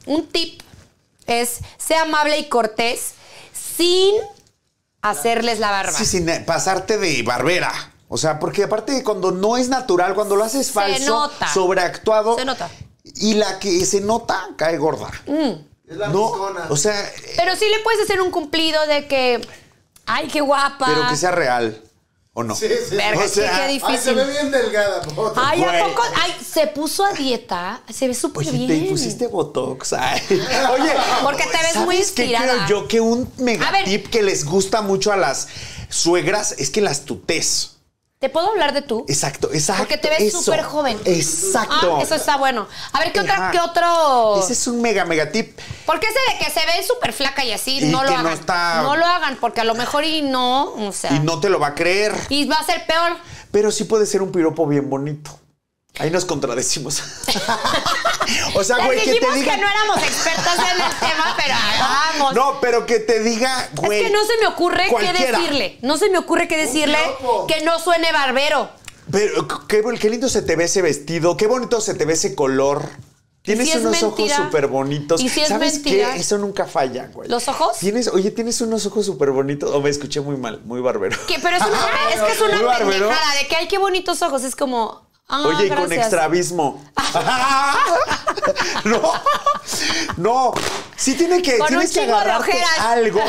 un tip es sea amable y cortés sin hacerles la barba. Sí, sin pasarte de barbera. O sea, porque aparte cuando no es natural, cuando lo haces falso, nota. sobreactuado. Se nota. Y la que se nota cae gorda. Es la No, viscona. o sea, Pero sí le puedes hacer un cumplido de que, ay, qué guapa. pero que sea real. ¿O no? Sí. Verga, O es que sea, qué Ay, difícil. se ve bien delgada. ¿No? Ay, ¿a Güey. poco? Ay, se puso a dieta. Se ve súper Oye, bien. te pusiste botox. Ay. Oye, Porque te ves muy ¿sabes qué inspirada? creo yo? Que un A mega ver. tip que les gusta mucho a las suegras es que las tutés. ¿Te puedo hablar de tú? Exacto. Porque te ves eso. súper joven. Exacto. Ah, eso está bueno. A ver, Ajá. ¿qué otro? Ese es un mega tip. Porque ese de que se ve súper flaca y así, Y no lo que no hagan. está- No lo hagan, porque a lo mejor y no, o sea. Y no te lo va a creer. Y va a ser peor. Pero sí puede ser un piropo bien bonito. Ahí nos contradecimos. O sea, Les güey, que te dijimos diga. que no éramos expertas en el tema, pero vamos. No, pero que te diga, güey. Es que no se me ocurre cualquiera. qué decirle. No se me ocurre qué decirle piropo. que no suene barbero. Pero qué lindo se te ve ese vestido, qué bonito se te ve ese color. Tienes si es unos mentira? ojos súper bonitos. ¿Y si es ¿Sabes mentira? qué? Eso nunca falla, güey. ¿Los ojos? Tienes unos ojos súper bonitos. O me escuché muy mal, muy barbero. Pero es una Muy barbero. pendejada de que ay, qué bonitos ojos. Es como, Oye, y con gracias. extravismo. No. Sí Con un tienes que chingo de agarrarte ojeras. algo.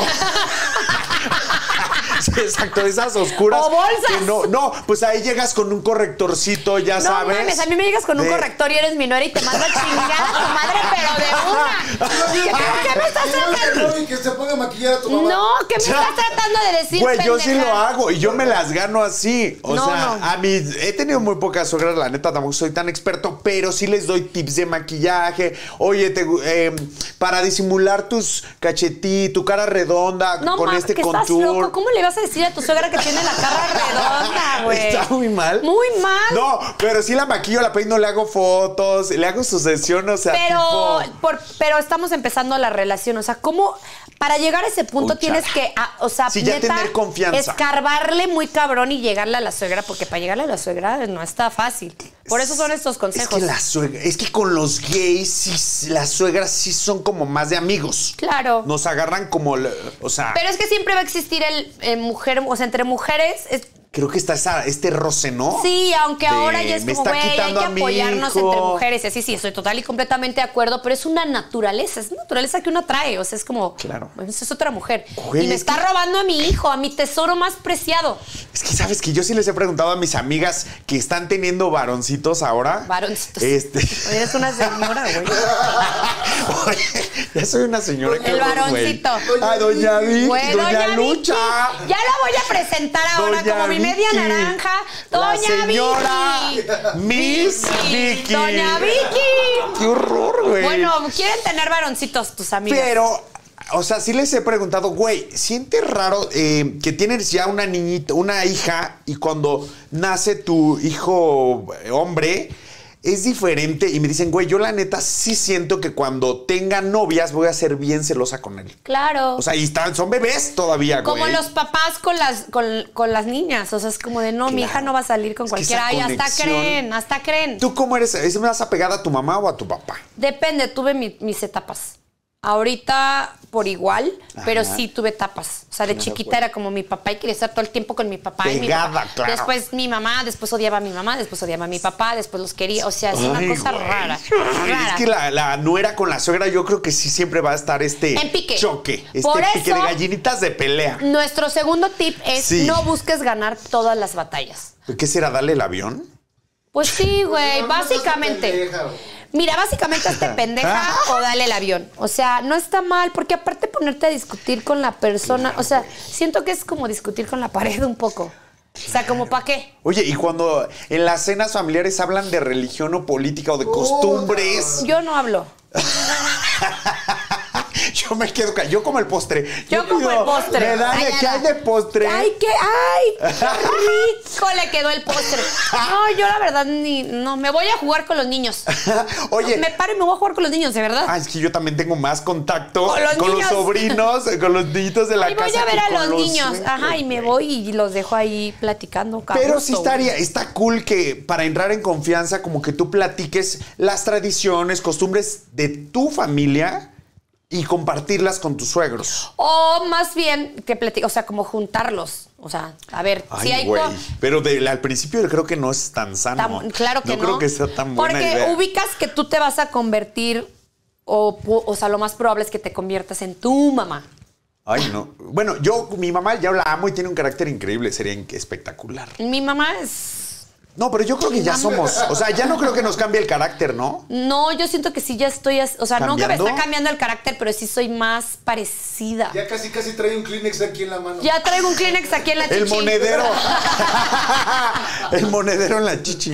Sí, exacto, esas oscuras. O bolsas. que no, pues ahí llegas con un correctorcito, ya No sabes. mames, a mí me llegas con un de- corrector y eres mi nuera y te mando a chingar a tu madre, pero de una. ¿Qué me estás tratando? Y que se ponga a maquillar a tu mamá. No, ¿qué me estás tratando de decir, Güey, yo sí pendeja? lo hago y yo me las gano así. O No, sea, no. a mí he tenido muy pocas suegras, la neta, tampoco soy tan experto, pero sí les doy tips de maquillaje. Oye, para disimular tus cachetitos, tu cara redonda No con mames, este que estás contour. loco. ¿Cómo le vas a decir a tu suegra que tiene la cara redonda, güey? Está muy mal. Muy mal. No, pero sí la maquillo, la peino, le hago fotos, le hago su sesión, o sea, Pero estamos empezando la relación. O sea, ¿cómo? Para llegar a ese punto Ucha. tienes que, o sea, Sí, ya tener confianza. escarbarle muy cabrón y llegarle a la suegra, porque para llegarle a la suegra no está fácil. Por eso son estos consejos. Es que con los gays, sí, las suegras sí son como más de amigos. Claro. Nos agarran como, o sea, Pero es que siempre va a existir mujer, o sea, entre mujeres. creo que está este roce, ¿no? Sí, aunque De, ahora ya es me como, está güey, hay quitando que a mi apoyarnos hijo. entre mujeres. Y así, sí, estoy total y completamente de acuerdo, pero es una naturaleza, que uno trae. O sea, es como, Claro. Esa es otra mujer. Güey, y me es está que- robando a mi hijo, a mi tesoro más preciado. Es que sabes que yo sí les he preguntado a mis amigas que están teniendo varoncitos ahora. Varoncitos. Oye, Eres una señora, güey. ya soy una señora. qué El horror, varoncito. güey. Ah, doña Vicky, Güey, doña Vicky. Lucha. Ya la voy a presentar ahora Doña como mi media Vicky. naranja. La Doña señora Vicky. Miss Vicky. Doña Vicky. Qué horror, güey. Bueno, quieren tener varoncitos tus amigas. Pero, o sea, sí les he preguntado, güey, ¿sientes raro que tienes ya una niñita, una hija, y cuando nace tu hijo hombre, es diferente? Y me dicen, güey, yo la neta sí siento que cuando tenga novias voy a ser bien celosa con él. Claro. O sea, y son bebés todavía, güey. Como los papás con las niñas. O sea, es como de, no, mi Claro. hija no va a salir con Es que cualquiera. esa Ay, conexión. hasta creen. ¿Tú cómo eres? ¿Es más apegada a tu mamá o a tu papá? Depende, tuve mis etapas. Ahorita por igual, pero Ajá. sí tuve etapas. O sea, de chiquita era como mi papá y quería estar todo el tiempo con mi papá. y mi Pegada, papá. claro. Después mi mamá, después odiaba a mi mamá, después odiaba a mi papá, después los quería. O sea, es una Ay, cosa güey. rara. Es que la nuera con la suegra, yo creo que sí siempre va a estar En pique. choque. Por Pique eso- de gallinitas de pelea. Nuestro segundo tip es Sí. no busques ganar todas las batallas. ¿Qué será? ¿Darle el avión? Pues sí, güey, No, no seas básicamente. pendeja, güey. Mira, básicamente hazte pendeja o dale el avión. O sea, no está mal, porque aparte ponerte a discutir con la persona, o sea, siento que es como discutir con la pared un poco. O sea, como ¿para qué? Oye, y cuando en las cenas familiares hablan de religión o política o de costumbres, Yo no hablo. Yo me quedo, yo como el postre. Yo como el postre. Medalla, Ay, ¿qué hay de postre? ¡Ay, qué rico le quedó el postre! No, yo la verdad no, me voy a jugar con los niños. Oye. Me paro y me voy a jugar con los niños, de verdad. Ah, es que yo también tengo más contacto Con los sobrinos, con los niñitos de la Ay, casa. voy a ver que a con los niños. suegros, Ajá, y me voy y los dejo ahí platicando. Pero sí está cool que para entrar en confianza, como que tú platiques las tradiciones, costumbres de tu familia y compartirlas con tus suegros. O más bien que o sea, como juntarlos. O sea, a ver, Ay, si hay güey. Pero al principio yo creo que no es tan sano. claro que no. No creo que sea tan buena idea. Porque ubicas que tú te vas a convertir, o sea, lo más probable es que te conviertas en tu mamá. Ay, no. Bueno, mi mamá ya la amo y tiene un carácter increíble, sería espectacular. Mi mamá es... No, pero yo creo que ya somos. O sea, ya no creo que nos cambie el carácter, ¿no? No, yo siento que sí ya estoy... O sea, no que me ¿Cambiando? está cambiando el carácter, pero sí soy más parecida. Ya casi trae un Kleenex aquí en la mano. Ya traigo un Kleenex aquí en la chichi. El monedero. El monedero en la chichi.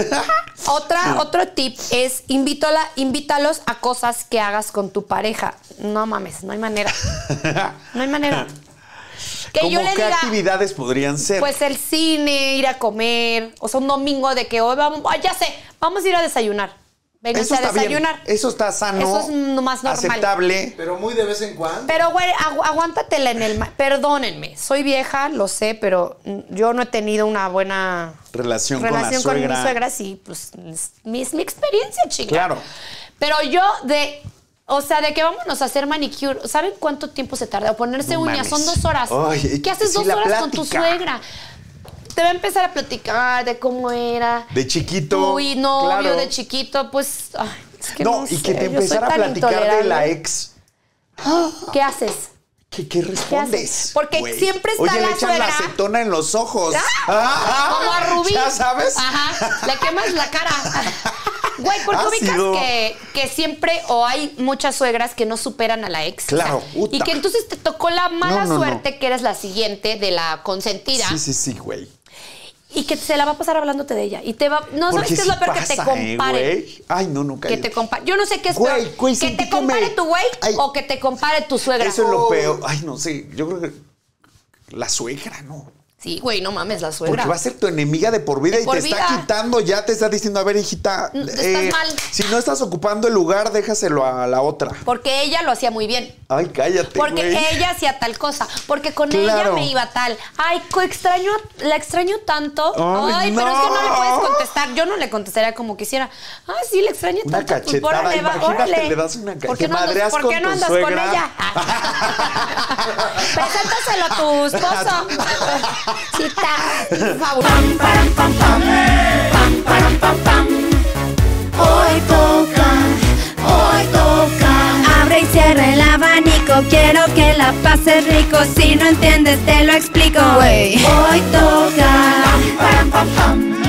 Otro tip es invítalos a cosas que hagas con tu pareja. No mames, no hay manera. No hay manera. Que ¿Cómo yo le qué diga, actividades podrían ser? pues el cine, ir a comer, o sea, un domingo de que hoy vamos, ya sé, vamos a ir a desayunar. Vénganse a desayunar. Bien. Eso está sano. Eso es más normal. Aceptable. Pero muy de vez en cuando. Pero, güey, aguántatela en el... Perdónenme, soy vieja, lo sé, pero yo no he tenido una buena Relación con la con suegra. mi suegra, sí, pues es mi experiencia, chica. Claro. Pero yo o sea, de que vámonos a hacer manicure, ¿saben cuánto tiempo se tarda? O ponerse No uñas, mames. son 2 horas. Ay, ¿Qué haces sí, 2 la horas con tu plática. suegra? Te va a empezar a platicar de cómo era. De chiquito. Tu novio claro. de chiquito, pues... Ay, es que No, no y sé, que te yo soy empezara a tan platicar de la intolerable. ex. ¿Qué haces? ¿Qué respondes? Porque güey? siempre está Oye, la le echan suegra. la acetona en los ojos. Como a Rubí. ¿Ya sabes? Ajá. Le quemas la cara. Güey, porque Ácido. ubicas que siempre o hay muchas suegras que no superan a la ex. Claro, puta. Y que entonces te tocó la mala No. suerte que eres la siguiente de la consentida. Sí, güey. Y que se la va a pasar hablándote de ella. Y te va. No, ¿sabes Porque qué es lo sí peor? Que te pasa, compare. güey. Ay, no, nunca. Que te compare. Yo no sé qué es Güey, peor. güey, Que sentí te que compare me- tu güey Ay. o que te compare tu suegra. Eso es lo peor. Ay, no sé. Yo creo que la suegra, ¿no? Sí, güey, no mames, la suegra. Porque va a ser tu enemiga de por vida De y por te está vida. quitando, ya te está diciendo, a ver, hijita, Estás mal. si no estás ocupando el lugar, déjaselo a la otra. Porque ella lo hacía muy bien. Ay, cállate, Porque güey. ella hacía tal cosa. Porque con Claro. ella me iba tal. Ay, la extraño tanto. Ay, Pero es que no le no. puedes contestar. Yo no le contestaría como quisiera. Ah, sí, le extraño Una tanto. Pues, cachetada, órale, va, imagínate, órale. le das una ¿Por qué te madreas ¿por qué con no tu andas con suegra? ella? Preséntaselo a tu esposo. Chita, por favor. Hoy toca. Abre y cierra el abanico. Quiero que la pases rico. Si no entiendes, te lo explico. Hoy toca.